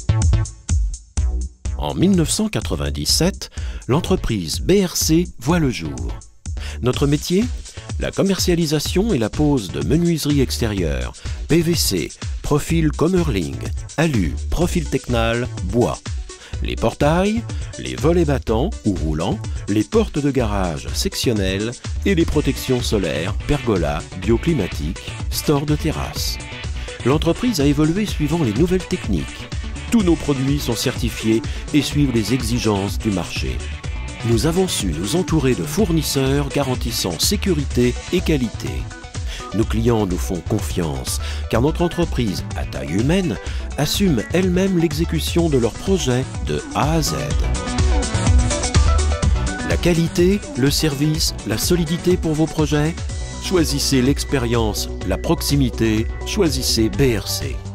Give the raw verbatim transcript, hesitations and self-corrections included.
En mille neuf cent quatre-vingt-dix-sept, l'entreprise B R C voit le jour. Notre métier ? La commercialisation et la pose de menuiseries extérieures, P V C, profil Commerling, alu, profil Tecnal, bois. Les portails, les volets battants ou roulants, les portes de garage sectionnelles et les protections solaires, pergola, bioclimatiques, stores de terrasse. L'entreprise a évolué suivant les nouvelles techniques. Tous nos produits sont certifiés et suivent les exigences du marché. Nous avons su nous entourer de fournisseurs garantissant sécurité et qualité. Nos clients nous font confiance, car notre entreprise, à taille humaine, assume elle-même l'exécution de leurs projets de A à Z. La qualité, le service, la solidité pour vos projets ? Choisissez l'expérience, la proximité, choisissez B R C.